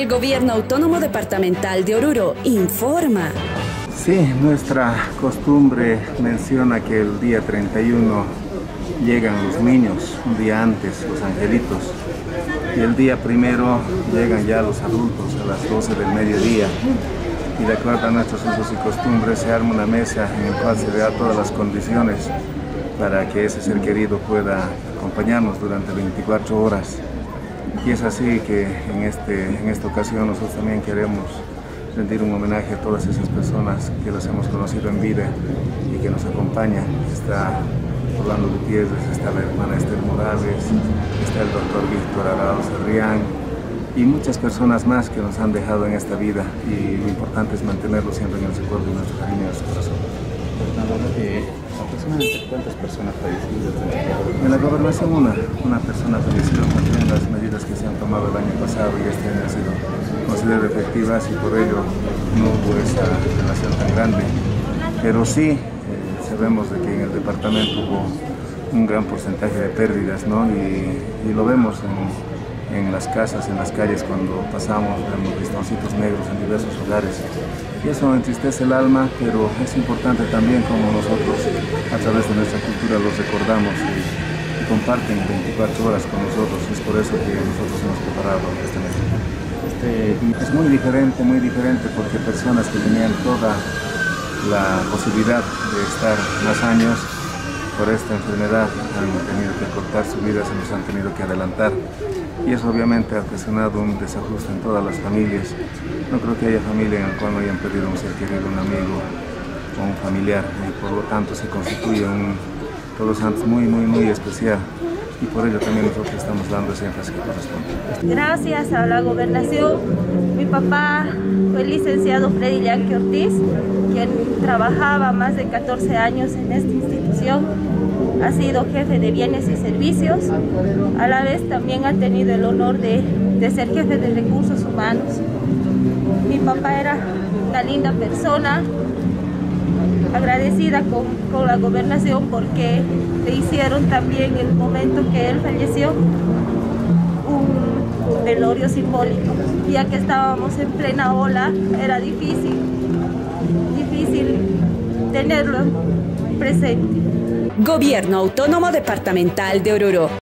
El Gobierno Autónomo Departamental de Oruro informa. Sí, nuestra costumbre menciona que el día 31 llegan los niños, un día antes, los angelitos, y el día primero llegan ya los adultos a las 12 del mediodía. Y de acuerdo a nuestros usos y costumbres se arma una mesa en la cual se le da todas las condiciones para que ese ser querido pueda acompañarnos durante 24 horas. Y es así que en esta ocasión nosotros también queremos rendir un homenaje a todas esas personas que las hemos conocido en vida y que nos acompañan. Está Orlando Gutiérrez, está la hermana Esther Morales, está el doctor Víctor Arauz Rián y muchas personas más que nos han dejado en esta vida, y lo importante es mantenerlo siempre en el recuerdo de nuestro cariño y nuestro corazón. ¿Aproximadamente cuántas personas fallecidas? En la gobernación una persona falleció, también las medidas que se han tomado el año pasado y este año han sido consideradas efectivas y por ello no hubo esa relación tan grande. Pero sí sabemos de que en el departamento hubo un gran porcentaje de pérdidas, ¿no? Y lo vemos en las casas, en las calles, cuando pasamos, vemos listoncitos negros en diversos hogares. Y eso entristece el alma, pero es importante también como nosotros, a través de nuestra cultura, los recordamos y comparten 24 horas con nosotros. Es por eso que nosotros hemos preparado este mes. Es muy diferente porque personas que tenían toda la posibilidad de estar más años, por esta enfermedad han tenido que cortar su vida, se nos han tenido que adelantar, y eso obviamente ha ocasionado un desajuste en todas las familias. No creo que haya familia en la cual no hayan perdido un ser querido, un amigo o un familiar, y por lo tanto se constituye un Todos Santos muy especial, y por ello también nosotros estamos dando ese énfasis que corresponde. Gracias a la gobernación, mi papá fue el licenciado Freddy Yanqui Ortiz, quien trabajaba más de 14 años en esta institución. Ha sido jefe de bienes y servicios, a la vez también ha tenido el honor de ser jefe de recursos humanos. Mi papá era una linda persona, agradecida con la gobernación porque le hicieron también, en el momento que él falleció, un velorio simbólico, ya que estábamos en plena ola. Era difícil tenerlo presente. Gobierno Autónomo Departamental de Oruro.